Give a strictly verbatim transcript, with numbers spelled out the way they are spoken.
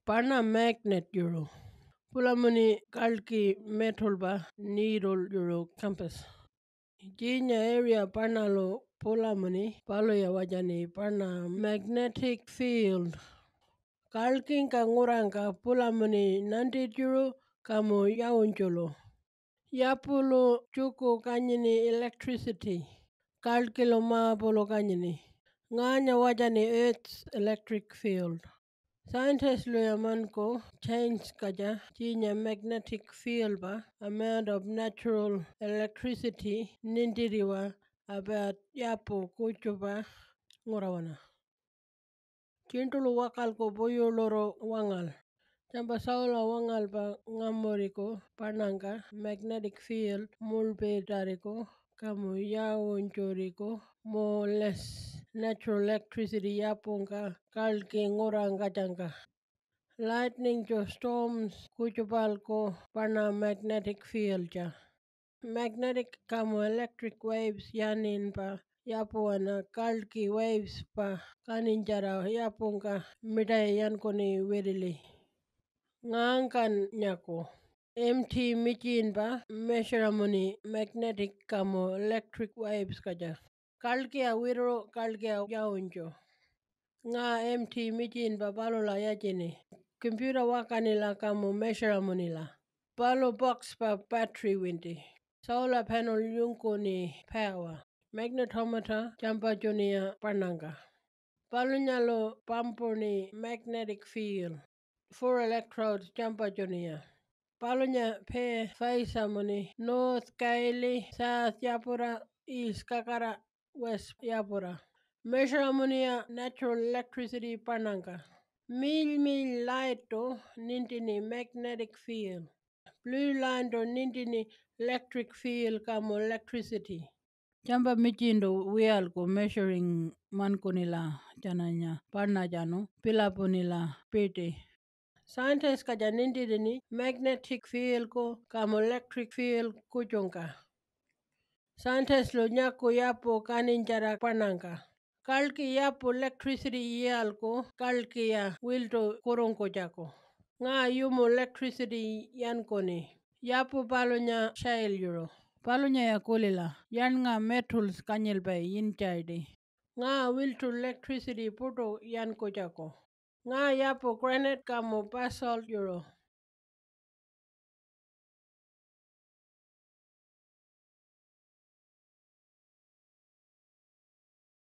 Parna magnet euro. Pulamuni kalki metal ba needle euro campus. Jinya area parnalo pulamuni palo ya wajani parna magnetic field. Kalkin ka nguranga pulamuni nanti euro kamu yauncholo. Yapulu chuku kanyini electricity. Kalkilo ma polo kanyini. Nganya wajani Earth's electric field. Scientists luyaman ko change kaja jinya magnetic field ba amount of natural electricity nindiriwa about yapo kuchuba ngurawana. Chintulu wakal ko boyo loro wangal. Chamba saula wangal ba ngamoriko pananga magnetic field mulpe tariko kamu yaunchoriko more or less natural electricity yapunga kalki nguranga janga. Lightning to storms kuchupal ko pana magnetic field ja. Magnetic kamu electric waves yanin pa yapuana kalki waves pa kaninjara yapunga midai yankoni wedili. Ngangan nyako. M T michin ba measuramuni magnetic kamu electric waves kaja. Kalki a wiro kalki a yaunjo. Nga M T michin ba balola yajini. Computer wakanila kamu measuramunila. Balo box pa battery winti. Solar panel yunko ni power. Magnetometer jampa junia pananga. Balunyalo pampo ni magnetic field. Four electrodes jampa junia. Balunya pe faisa muni north kaili south yapura east kakara west yapura. Measuramunia natural electricity pananga. Mil mil light to nintini magnetic field. Blue line to nintini electric field kamo electricity. Chamba michindo wial ko measuring man ko nila jananya parna jano pila po nila pete. Scientists kaja nintini magnetic field ko kamo electric field kuchonka. Scientists lo nyako yapo kaninjara pananga. Kalki yapo electricity yalko kalki ya wilto koronko jako. Nga yumo electricity yankoni. Yapo palonya shale euro. Palonya ya kolila. Yan nga metals kanyel bay yinchaidi. Nga wilto electricity puto yanko jako. Nga yapo granite kamo basalt euro.